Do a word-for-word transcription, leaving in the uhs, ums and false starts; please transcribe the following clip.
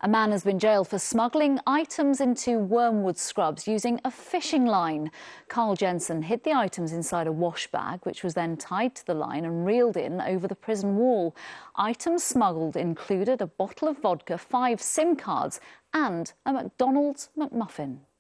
A man has been jailed for smuggling items into Wormwood Scrubs using a fishing line. Karl J hid the items inside a wash bag, which was then tied to the line and reeled in over the prison wall. Items smuggled included a bottle of vodka, five SIM cards and a McDonald's McMuffin.